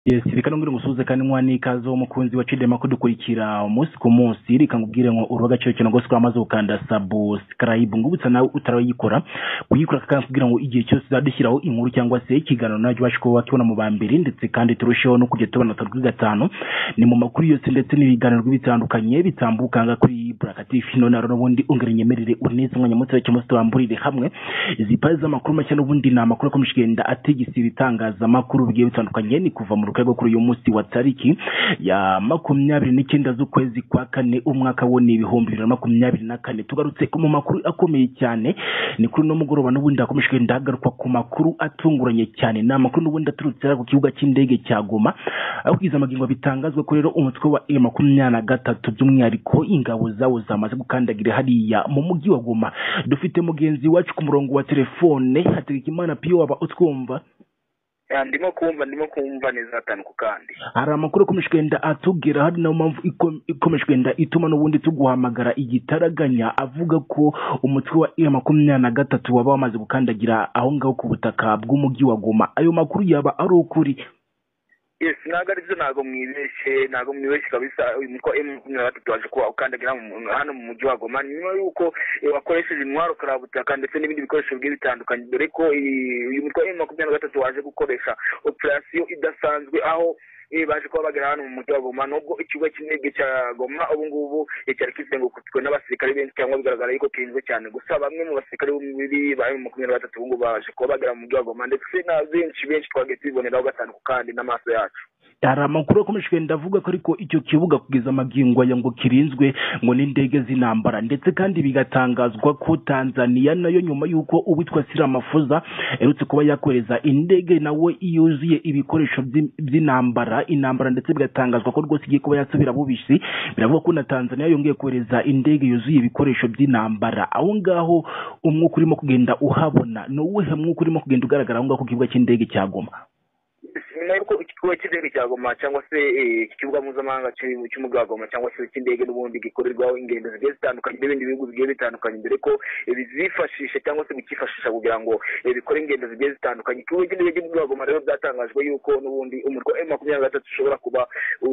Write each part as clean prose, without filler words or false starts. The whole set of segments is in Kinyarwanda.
Yes, reka nongere ngusuze kandi mwani ikaze umukunzi wa Chidema kudukurikira umunsi ku munsi reka ngubwire ngo urubaga cyo cyo ngose kwamaze ukanda subscribe ngubutsa nawe utarayikora kuyikora kandi kugira ngo igihe cyose zadushyiraho inkuru cyangwa se ikiganiro najye bashiko bakibona mu bambere ndetse kandi turusheho no kujya tubona kuri gatanu ni mu makuru yose ndetse n'ibiganiro bitandukanye bitambukanga kuri Buraka TV none rero n'ubundi ungere nyemerere uneze mwanya mutse cyangwa se twamburire hamwe zipaza amakuru make n'ubundi na amakuru akomishigenda ategisira itangaza amakuru bigiye bitandukanye ni kuva mu rwego kuri uyu munsi wa tariki ya 29 z'ukwezi kwa kane umwaka wo ni 2024 tugarutse mu makuru akomeye cyane ni kuri no mugoroba n'ubundi akomishwe ndagarukwa ku makuru atunguranye cyane na makuru n'ubundi aturutse ku kibuga cy'indege cya Goma aho kiza amagingo bitangazwa ko rero umutwe wa M23 by'umwihariko ingabo zawo zamaze gukandagira hariya mu mujyi wa Goma dufite mugenzi wacu ku murongo wa telefone Hategekimana Pio waba utwumva ndimo kumva neza tanuko kandi hari amakuru akomeshwenda atubwira hari na mpamvu ikomeshwenda ituma n'ubundi tuguhamagara igitaraganya avuga ko umutwe wa M23 waba wamaze gukandagira aho ngaho ku butaka bw'umujyi wa Goma ayo makuru yaba ari ukuri? Yes, nago mwibeshye kabisa umutwe M23 waje kuba ukandagira hano mu mujyi wa Goma nyuma yuko wakoresheje intwaro karabutaka ndetse n'ibindi bikoresho bigiye bitandukanye dore ko uyu mutwe M23 waje gukoresha operation idasanzwe aho baje kuba bagera hano mu mujyi wa Goma nubwo ikigo cy'indege cya Goma ubu ngubu cyari kizengurutswe n'abasirikare benshi cyangwa bigaragara yuko kinzwe cyane gusa bamwe mu basirikare b'umubiri ba M23 ubu ngubu baje kuba bagera mu mujyi wa Goma ndetse na benshi twageze iboneraho gatanu kandi n'amaso yacu. Hari amakuru akomeshwe ndavuga ko ariko icyo kibuga kugeza amagingo ya ngo kirinzwe ngo n'indege z'intambara ndetse kandi bigatangazwa ko Tanzania nayo nyuma yuko uwitwa Siramafuza erutse kuba yakoreza indege nawe yuzuye ibikoresho by'intambara ndetse bigatangazwa ko rwose igiye kuba yasubira bubisi biravuga ko na Tanzania yongeye kohereza indege yuzuye ibikoresho by'intambara aho ngaho umwuka urimo kugenda uhabona no uwuhe mwuka urimo kugenda ugaragara aho ngaho ku kibuga cy'indege cya Goma? Nako ikibuga cy'indege cya Goma cyangwa se ikibuga mpuzamahanga cy'umujyi wa Goma cyangwa se cy'indege n'ubundi gikorerwaho ingendo zigiye zitandukanye n'ibindi bihugu bigiye bitandukanye dore ko bizifashisha cyangwa se bikifashisha kugira ngo bikore ingendo zigiye zitandukanye ikibuga cy'indege cy'umujyi wa Goma rero byatangajwe yuko n'ubundi umutwe M23 ushobora kuba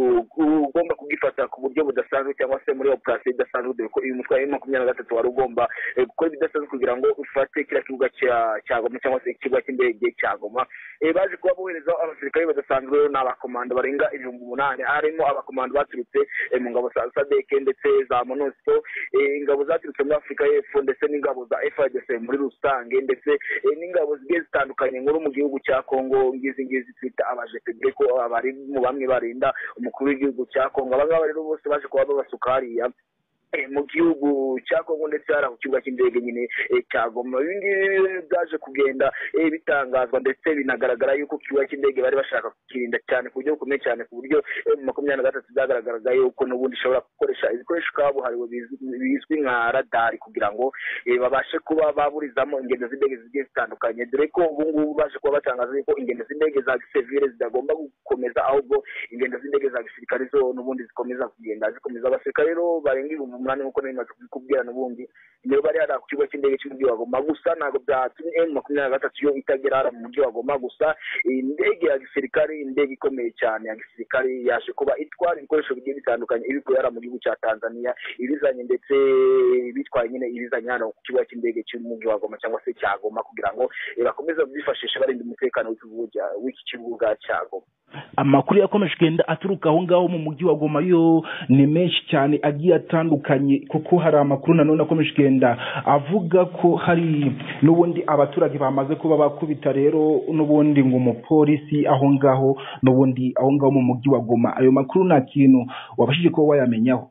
ugomba kugifata ku buryo budasanzwe cyangwa se muri operation idasanzwe dore ko uyu mutwe M23 wari ugomba gukora ibidasanzwe kugira ngo ufate kila kibuga cya Goma cyangwa se ikibuga cy'indege cya Goma baje kuba bohereza abasirikare badasanzwe n'abakomando barenga 8,000 harimo abakomando baturutse mu ngabo za SADC ndetse za MONUSCO ingabo zaturutse muri Afrika y'Epfo ndetse n'ingabo za FARDC muri rusange ndetse n'ingabo zigiye zitandukanye nkuru mu gihugu cya Kongo ngizi twita abajepe ko abari mu bamwe barinda umukuru w'igihugu cya Kongo abangaba rero bose baje kuba babasukariya mu gihugu cya Kongo ndetse hari ku kibuga cy'indege nyine cya Goma ibingibi byaje kugenda bitangazwa ndetse binagaragara yuko kibuga cy'indege bari bashaka kukirinda cyane ku buryo bukomeye cyane ku buryo M23 byagaragaraga yuko n'ubundi ishobora gukoresha ibikoresho kabuhariwe bizwi nka radari kugira ngo babashe kuba baburizamo ingendo z'indege zigiye zitandukanye dore ko ubu ngubu baje kuba batangaza yuko ingendo z'indege za civile zitagomba gukomeza ahubwo ingendo z'indege za gisirikare zo n'ubundi zikomeza abasirikare rero barenga umunani nkuko n'imaze kubwira n'ubundi niyo bari ari ku kigo cy'indege cy'umujyi wa Goma gusa nago byatumye M23 yo itagera mu mujyi wa Goma gusa indege ya gisirikare indege ikomeye cyane ya gisirikare yaje kuba itwara ibikoresho bigiye bitandukanye ibiko yara mu gihugu cya Tanzania ibizanye ndetse bitwaye nyine ibizanye hano ku kigo cy'indege cy'umujyi wa Goma cyangwa se cya Goma kugira ngo bakomeze byifashisha barinda umutekano w'iki kibuga cya Goma. Amakuru yakomeje kugenda aturuka aho ngaho mu mujyi wa Goma yo ni menshi cyane agiye atandukanye kuko hari amakuru nanone akomeje kugenda avuga ko hari n'ubundi abaturage bamaze kuba bakubita rero n'ubundi ngo umupolisi aho ngaho n'ubundi aho ngaho mu mujyi wa Goma ayo makuru nta kintu wabashije ko wayamenyaho?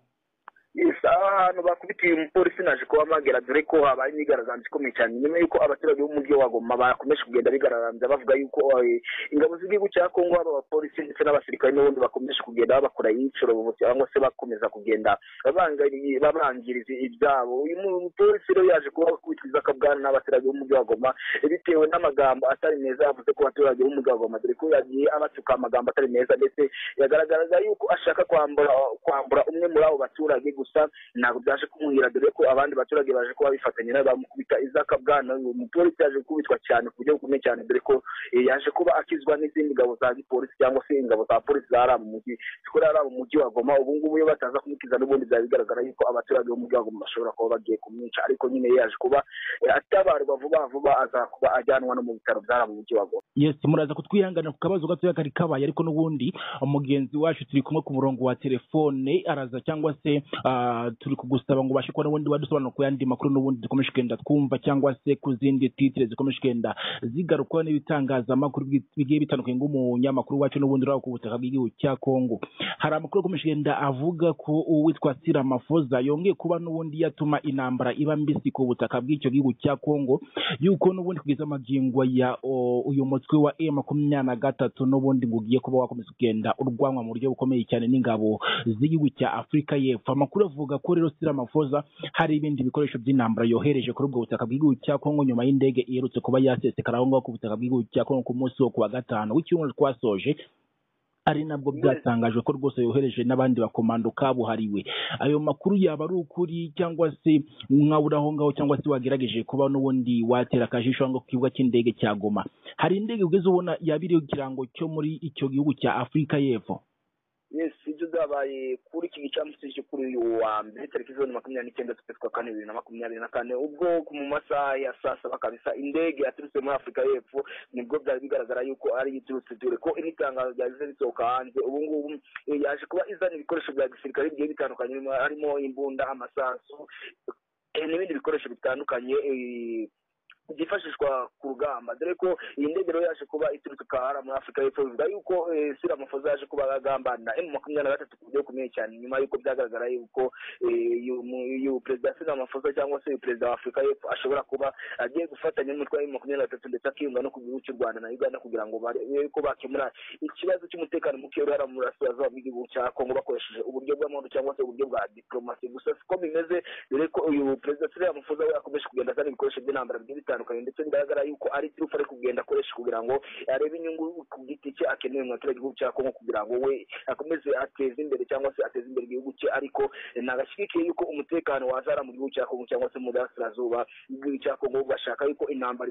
Ahantu bakubitiye umupolisi naje kuba magera dore ko habaye imyigaragambyo ikomeye cyane nyuma yuko abaturage b'umujyi wa Goma bakomeje kugenda bigaragambya bavuga yuko ingabo z'igihugu cya Kongo abapolisi ndetse n'abasirikare n'ubundi bakomeje kugenda bakora iyiciro cyangwa se bakomeza kugenda babangiriza ibyabo uyu mupolisi rero yaje kuba kwitwiza akabwana n'abaturage b'umujyi wa Goma bitewe n'amagambo atari meza yavuze ko abaturage b'umujyi wa Goma dore ko yagiye abatuka amagambo atari meza ndetse yagaragaraga yuko ashaka kwambura umwe muri abo baturage gusa ntabwo ntabwo byaje kumuhira dore ko abandi baturage baje kuba bifatanya nabo bamukubita izakabwana umupolisi yaje kubitwa cyane ku buryo bukomeye cyane dore ko yaje kuba akizwa n'izindi ngabo za polisi cyangwa se ingabo za polisi zari mu mujyi zikorera mu mujyi wa Goma. Ubu ngubu iyo bataza kumukiza n'ubundi byari bigaragara yuko abaturage bo mu mujyi wa Goma bashobora kuba bagiye kumwica, ariko nyine yaje kuba atabarwa vuba azakuba ajyanwa no mu bitaro byari mu mujyi wa Goma. Yes, muraza kutwihangana ku kabazo gatoya kari kabaye, ariko n'ubundi umugenzi wacu turi kumwe ku murongo wa telefone araza cyangwa se turi kugusaba ngo ubashe kubona ubundi wadusobanura ku yandi makuru n'ubundi dukomeje kugenda twumva cyangwa se ku zindi titre zikomeje kugenda zigarukwa n'ibitangazamakuru bigiye bitandukanye nk'umunyamakuru wacu n'ubundi uri ku butaka bw'igihugu cya Kongo. Hari amakuru akomeje kugenda avuga ko uwitwa Cyril Ramaphosa yongeye kuba n'ubundi yatuma intambara iba mbisi ku butaka bw'icyo gihugu cya Kongo, yuko n'ubundi kugeza amagingo ya uyu mutwe wa M23 n'ubundi ngo ugiye kuba wakomeza kugenda urwanwa mu buryo bukomeye cyane n'ingabo z'igihugu cya Afurika y'Epfo. Amakuru avuga ko rero Cyril Ramaphosa hari ibindi bikoresho by'intambara yohereje kuri ubwo butaka bw'igihugu cya Kongo nyuma y'indege iherutse kuba yasesekara aho ngaho ku butaka bw'igihugu cya Kongo ku munsi wo kuwa gatanu w'icyumweru twasoje, ari nabwo byatangajwe ko rwose yohereje n'abandi bakomando kabuhariwe. Ayo makuru yaba ari ukuri cyangwa se mwabura aho ngaho cyangwa se wagerageje kuba n'ubundi watera akajisho ngo ku kibuga cy'indege cya Goma hari indege ugeze ubona yabiriye ikirango cyo muri icyo gihugu cya Afurika y'Epfo? Yes, ibyo byabaye kuri iki gicamunsi cyo kuri uyu wa mbere tariki 29 z'ukwezi kwa kane 2024, ubwo ku mu masaha ya saa saba kabisa indege yaturutse muri Afurika y'Epfo nibwo byari bigaragara yuko ari iturutse dore ko initangazo ryaje risohoka hanze. Ubu ngubu yaje kuba izana ibikoresho bya gisirikare bigiye bitandukanye harimo imbunda, amasasu n'ibindi bikoresho bitandukanye byifashishwa ku rugamba, dore ko iyi ndege rero yaje kuba iturutse kahara muri Afurika y'Epfo. Bivuga yuko Cyril Ramaphosa yaje kuba agambana M23 ku buryo bukomeye cyane nyuma yuko byagaragara yuko uyu perezida Cyril Ramaphosa cyangwa se perezida wa Afurika y'Epfo ashobora kuba agiye gufatanya n'umutwe wa M23 ndetse akiyunga no ku gihugu cy'u Rwanda na Uganda kugira ngo barebe ko bakemura ikibazo cy'umutekano muke uri hara mu burasirazuba bw'igihugu cya Kongo bakoresheje uburyo bw'amahoro cyangwa se uburyo bwa diplomasi. Gusa siko bimeze dore ko uyu perezida Cyril Ramaphosa we akomeje kugenda azana ibikoresho by'intambara ndetse bigaragara yuko ari turufu ari kugenda akoresha kugira ngo arebe inyungu ku giti cye akeneye mu baturage b'igihugu cya Kongo kugira ngo we akomeze ateze imbere cyangwa se ateze imbere igihugu cye, ariko nagashyigikiye yuko umutekano wazara mu gihugu cya Kongo cyangwa se mu burasirazuba bw'igihugu cya Kongo bashaka yuko intambara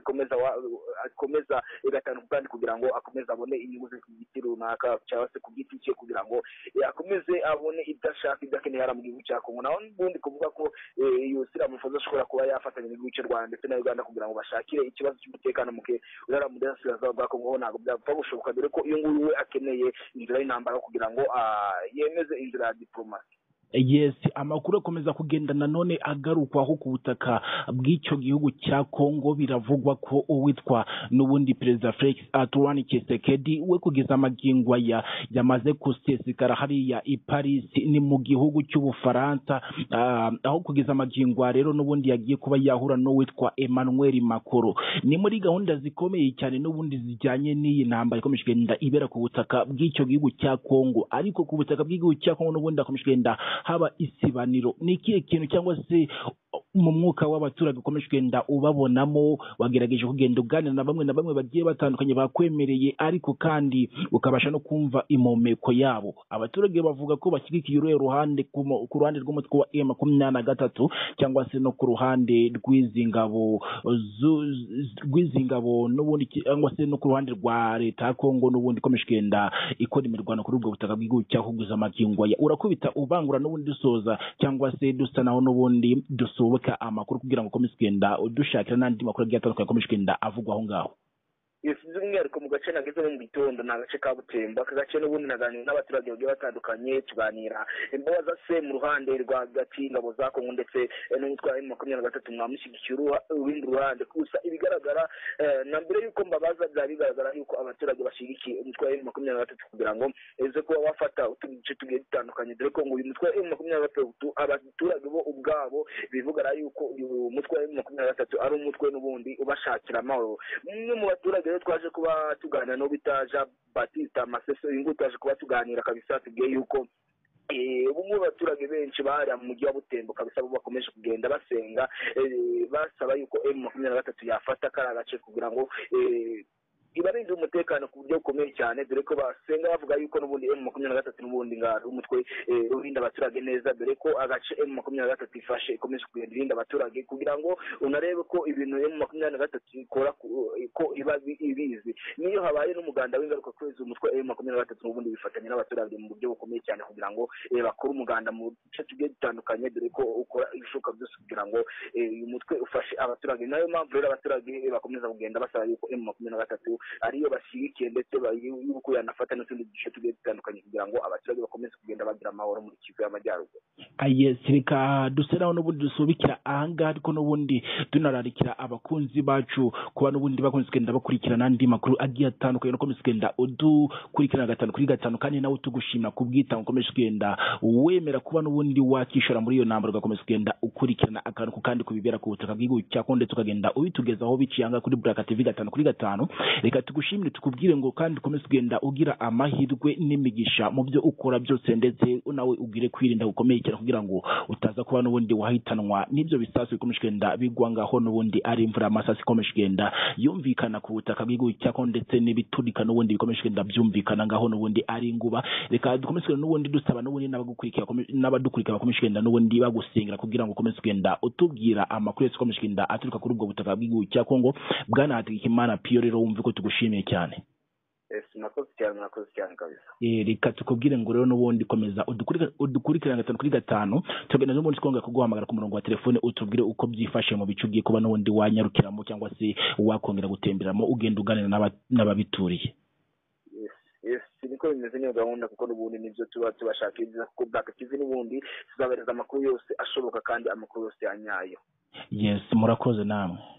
ikomeza igatandukana kandi kugira ngo akomeze abone inyungu ze ku giti runaka cyangwa se ku giti cye kugira ngo akomeze abone idashaka idakeneye hara mu gihugu cya Kongo. Naho n'ubundi kuvuga ko iyo Cyril Ramaphosa ashobora kuba yafatanya n'igihugu cy'u Rwanda ndetse na Uganda kugira ngo bashakire ikibazo cy'umutekano muke urara mu burasirazuba bwa Kongo ntabwo byapfa gushoboka dore ko uyu nguyu we akeneye inzira y'intambara kugira ngo yemeze inzira ya diplomasi. Yes, amakuru akomeza kugenda nanone agarukwaho ku butaka bw'icyo gihugu cya Kongo. Biravugwa ko uwitwa n'ubundi perezida Felix Antoine Tshisekedi we kugeza amagingo yamaze kusesekara hariya i Paris ni mu gihugu cy'Ubufaransa, aho kugeza amagingo rero n'ubundi yagiye kuba yahura n'uwitwa Emmanuel Macron. Ni muri gahunda zikomeye cyane n'ubundi zijyanye n'iyi ntambara ikomeje kugenda ibera ku butaka bw'icyo gihugu cya Kongo, ariko ku butaka bw'igihugu cya Kongo n'ubundi akomeje kugenda haba isibaniro. Ni ikihe kintu cyangwa se mu mwuka w'abaturage ukomeje kugenda ubabonamo wagerageje kugenda uganira na bamwe bagiye batandukanye bakwemereye, ariko kandi ukabasha no kumva impumeko yabo? Abaturage bavuga ko bashyigikiye uruhe ruhande, ku ruhande rw'umutwe wa M23 cyangwa se no ku ruhande rw'izi ngabo n'ubundi cyangwa se no ku ruhande rwa leta ya Kongo n'ubundi ikomeje kugenda ikora imirwano kuri ubwo butaka bw'igihugu cyahuguza amagingo ya urakubita ubangura n'ubundi dusoza cyangwa se dusa naho n'ubundi dusoboka amakuru kugira ngo komeze kugenda udushakira n'andi makuru agiye atandukanye akomeje kugenda avugwa aho ngaho. by'umwihariko mu gace nagezemo mu gitondo ni agace ka Butembo. Aka gace n'ubundi naganira n'abaturage bagiye batandukanye tuganira imbabaza se mu ruhande rw'agati ingabo za Kongo ndetse n'umutwe wa M23 mwamushyigikiye urundi ruhande. Gusa ibigaragara na mbere y'uko mbabaza byari bigaragara yuko abaturage bashyigikiye umutwe wa M23 kugira ngo eze kuba bafata utugice tugiye dutandukanye, dore ko ngo uyu mutwe wa M23 abaturage bo ubwabo bivugara yuko uyu mutwe wa M23 ari umutwe n'ubundi ubashakira amahoro. Umwe mu baturage twaje kuba tuganira no bita Jean Baptiste Masese, uyu nguyu twaje kuba tuganira kabisa tubwiye yuko bumwe abaturage benshi bari mu mujyi wa Butembo kabisa bo bakomeje kugenda basenga basaba yuko M23 yafata kara gace kugira ngo ibarinda umutekano ku buryo bukomeye cyane dore ko basenga bavuga yuko n'ubundi M23 n'ubundi ngari umutwe urinda abaturage neza dore ko agace M23 ifashe ikomeje kugenda irinda abaturage kugira ngo unarebe ko ibintu M23 ikora ko iba ibizi niyo habaye n'umuganda w'ingaruka kwezi umutwe M23 n'ubundi bifatanya n'abaturage mu buryo bukomeye cyane kugira ngo bakore umuganda mu bice tugiye bitandukanye dore ko ukora ibishoboka byose kugira ngo uyu mutwe ufashe abaturage nayo mpamvu rero abaturage bakomeza kugenda basaba yuko M23 ariyo bashyigikiye ndetse yuko yanafata n'utundi duce tugiye dutandukanye kugira ngo abaturage bakomeze kugenda bagira amahoro muri Kivu y'Amajyaruguru. Reka duseraho n'ubundi dusubikira ahangaha ariko n'ubundi tunararikira abakunzi bacu kuba n'ubundi bakunze kugenda bakurikirana andi makuru agiye atandukanye no komeza kugenda udukurikirana 5 kuri 5 kandi nawe tugushimira kubwita ukomeje kugenda wemera kuba n'ubundi wakishora muri iyo nambaro ugakomeza kugenda ukurikirana akantu kandi kubibera ku butaka bw'igihugu cyako ndetse ukagenda ubitugezaho biciyanga kuri Buraka TV 5 kuri 5. Reka tugushimire tukubwire ngo kandi ukomeze kugenda ugira amahirwe n'imigisha mu byo ukora byose ndetse nawe ugire kwirinda gukomeye cyane kugira ngo utaza kuba n'ubundi wahitanwa n'ibyo bisasu bikomeje kugenda bigwa ngaho n'ubundi ari imvura amasasi ikomeje kugenda yumvikana ku butaka bw'igihugu cyako ndetse n'ibiturika n'ubundi bikomeje kugenda byumvikana ngaho n'ubundi ari inguba. Reka dukomeze n'ubundi dusaba n'ubundi n'abadukurikira bakomeje kugenda n'ubundi bagusengera kugira ngo ukomeze kugenda utubwira amakuru yose ukomeje kugenda aturuka kuri ubwo butaka bw'igihugu cya Kongo. Bwana Hategekimana Pio rero wumve ko tugushimiye cyane. Nakoze cyane kabisa. Reka tukubwire ngo rero n'ubundi komeza udukurikirana 5 kuri 5 tugenda n'ubundi twonga kuguhamagara ku murongo wa telefone utubwire uko byifashe mu bicu ugiye kuba n'ubundi wanyarukiramo cyangwa se wakongera gutemberamo ugenda uganira n'ababituriye. Niko bimeze niyo gahunda kuko n'ubundi nibyo tuba tubashakiriza kuko Buraka TV n'ubundi tuzabereza amakuru yose ashoboka kandi amakuru yose yanyayo. Murakoze namwe.